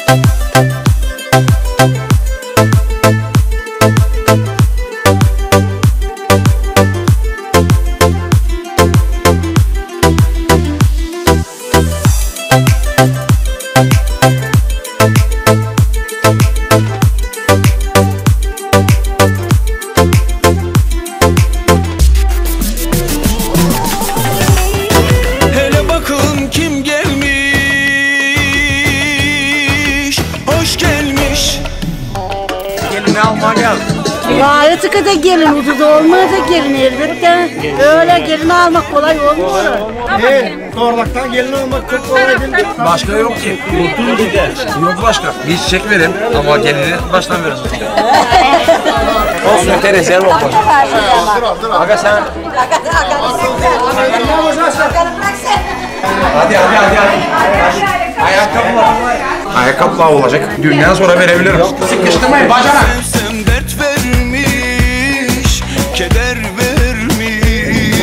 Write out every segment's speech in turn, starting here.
Gayet da gelin ucuz olmaz da gelin elbette. Öyle gelin almak kolay olmuyor. Zorluktan gelin almak çok kolay değil. Başka yok ki. Yok başka. Bir çiçek verin ama gelini baştan verin. Olsun öteriz yer olmaz. Aga sen. Hadi. Ayakkabılar olacak. Dünden sonra verebilirim. Sıkıştırmayın bacana. Dert vermiş, keder vermiş.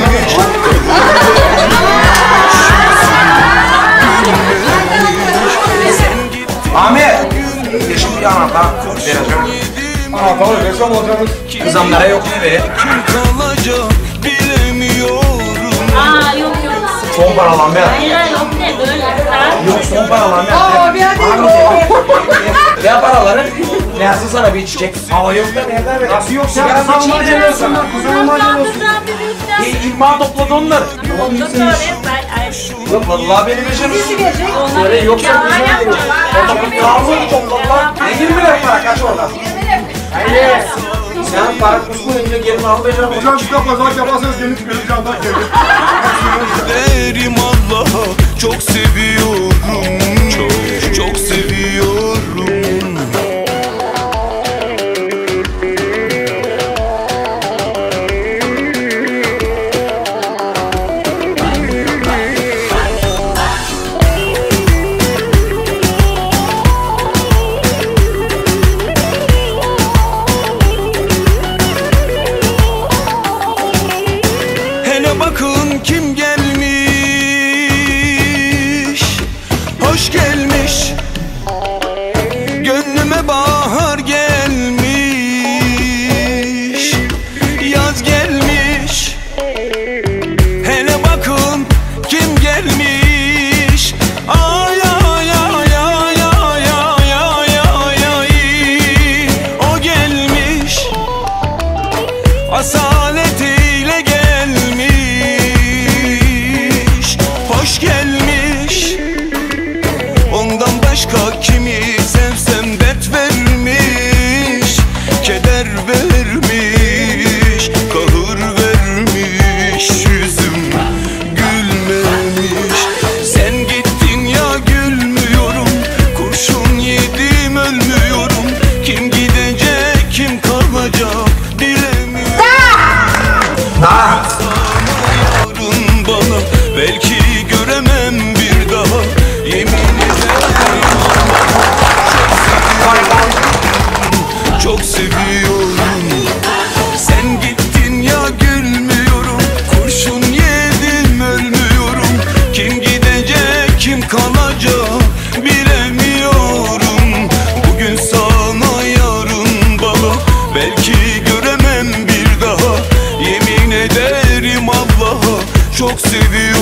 Ahmet! Yeşil bir anahtar vereceğim. Anahtarı versem olacağımız. Kızamlara yok ne verin? Kim kalacak bilemiyorum. Yok. Son para lan be. Hayır yok ne böyle. Yok son para lan be. Ne paraları? Ne yazsın sana bir çiçek? Hava yok da nereden verin? Nasıl yok ya? Kızamlar geliyorsun. Kızamlar geliyorsun. İlman topladı onlar. Topladılar benim işim. Öyle yoksa kavga topladılar. Ne gibi bile para kaç orada? Hayır. Sen para kısmı gelin almayacağım. Hocam size pazarlık yaparsanız gelin çıkaracağımdan gelin. Derim Allah'a çok seviyorum. Çok seviyorum. Bakın kim gelmiş, hoş gelmiş, gönlüme bahar gelmiş, yaz gelmiş. Hele bakın kim gelmiş, ay ay ay ay ay ay ay ay ay, o gelmiş, asaletiyle gelmiş. Hoş gelmiş. Ondan başka kimi sevsem dert vermiş, keder vermiş, kahır vermiş, yüzüm gülmemiş. Sen gittin ya gülmüyorum, kurşun yedim ölmüyorum. Kim gidecek kim kalacak bilemiyorum. Yarın bana belki göremem bir daha, yemin ederim çok seviyorum. Sen gittin ya gülmüyorum, kurşun yedim ölmüyorum. Kim gidecek kim kalacak bilemiyorum. Bugün sana yarın bana belki göremem bir daha, yemin ederim Allah'a çok seviyorum.